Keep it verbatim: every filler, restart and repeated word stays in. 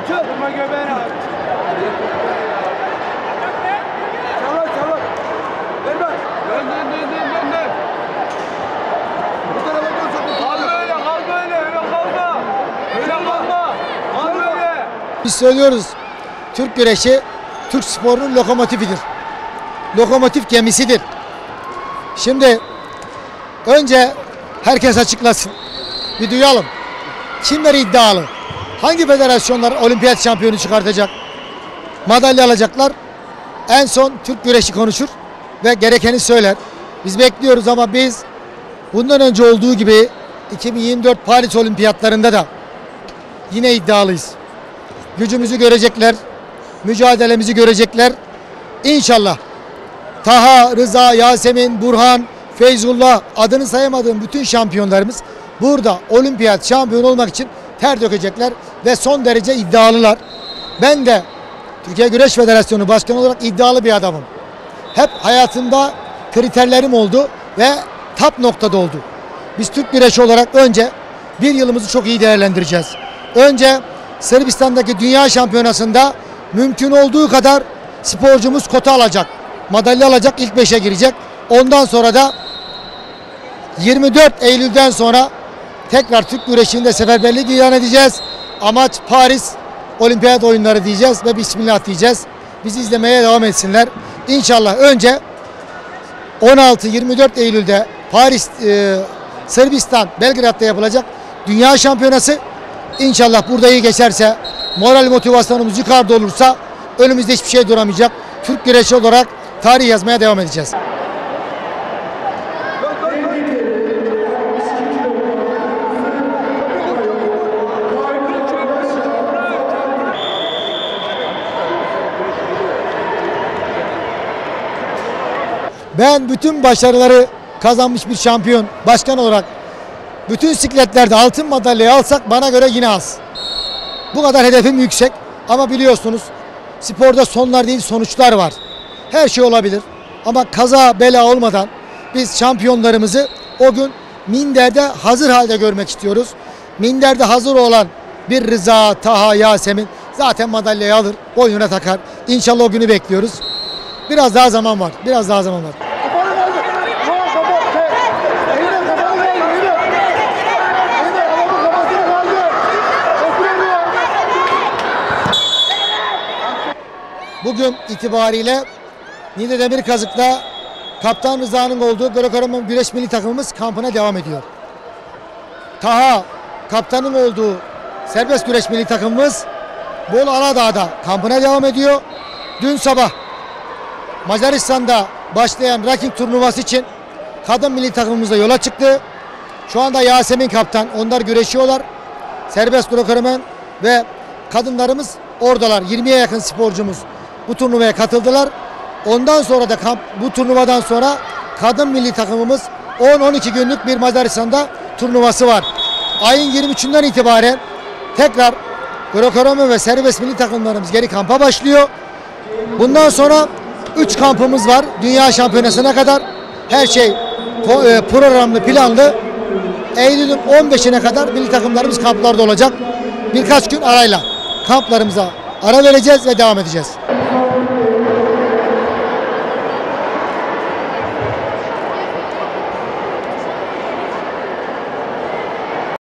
Durma göbeğini abi. Çalar çalar. Ver bak. Dön dön dön dön dön dön. Bu tarafa dön sakın. Kal böyle kal böyle. Öyle kalma. Öyle kalma. Kal böyle. Biz söylüyoruz. Türk güreşi Türk sporunun lokomotifidir. Lokomotif gemisidir. Şimdi önce herkes açıklasın. Bir duyalım. Kimler iddialı? Hangi federasyonlar olimpiyat şampiyonu çıkartacak? Madalya alacaklar. En son Türk güreşi konuşur ve gerekeni söyler. Biz bekliyoruz ama biz bundan önce olduğu gibi iki bin yirmi dört Paris Olimpiyatlarında da yine iddialıyız. Gücümüzü görecekler. Mücadelemizi görecekler. İnşallah Taha, Rıza, Yasemin, Burhan, Feyzullah, adını sayamadığım bütün şampiyonlarımız burada olimpiyat şampiyonu olmak için ter dökecekler ve son derece iddialılar. Ben de Türkiye Güreş Federasyonu Başkanı olarak iddialı bir adamım. Hep hayatımda kriterlerim oldu ve tap noktada oldu. Biz Türk güreşi olarak önce bir yılımızı çok iyi değerlendireceğiz. Önce Sırbistan'daki dünya şampiyonasında mümkün olduğu kadar sporcumuz kota alacak. Madalya alacak, ilk beşe girecek. Ondan sonra da yirmi dört Eylül'den sonra tekrar Türk güreşinde seferberlik ilan edeceğiz. Amaç Paris Olimpiyat oyunları diyeceğiz ve Bismillah diyeceğiz. Bizi izlemeye devam etsinler. İnşallah önce on altı yirmi dört Eylül'de Paris, e, Sırbistan, Belgrad'da yapılacak dünya şampiyonası. İnşallah burada iyi geçerse, moral motivasyonumuz yukarıda olursa önümüzde hiçbir şey duramayacak. Türk güreşi olarak tarih yazmaya devam edeceğiz. Ben bütün başarıları kazanmış bir şampiyon, başkan olarak bütün sikletlerde altın madalyayı alsak bana göre yine az. Bu kadar hedefim yüksek ama biliyorsunuz sporda sonlar değil sonuçlar var. Her şey olabilir ama kaza bela olmadan biz şampiyonlarımızı o gün minderde hazır halde görmek istiyoruz. Minderde hazır olan bir Rıza, Taha, Yasemin zaten madalyayı alır, boynuna takar. İnşallah o günü bekliyoruz. Biraz daha zaman var, biraz daha zaman var. Bugün itibariyle Niğde Demirkazık'ta Kaptan Rıza'nın olduğu Greco-Roman güreş milli takımımız kampına devam ediyor. Taha, kaptanın olduğu serbest güreş milli takımımız Bolu Aladağ'da kampına devam ediyor. Dün sabah Macaristan'da başlayan ranking turnuvası için kadın milli takımımızda yola çıktı. Şu anda Yasemin kaptan, onlar güreşiyorlar. Serbest Greco-Roman ve kadınlarımız oradalar. yirmiye yakın sporcumuz bu turnuvaya katıldılar. Ondan sonra da kamp, bu turnuvadan sonra kadın milli takımımız on on iki günlük bir Macaristan'da turnuvası var. Ayın yirmi üçünden itibaren tekrar Greco-Roman ve serbest milli takımlarımız geri kampa başlıyor. Bundan sonra üç kampımız var. Dünya şampiyonasına kadar her şey programlı, planlı. Eylül'ün on beşine kadar milli takımlarımız kamplarda olacak. Birkaç gün arayla kamplarımıza ara vereceğiz ve devam edeceğiz.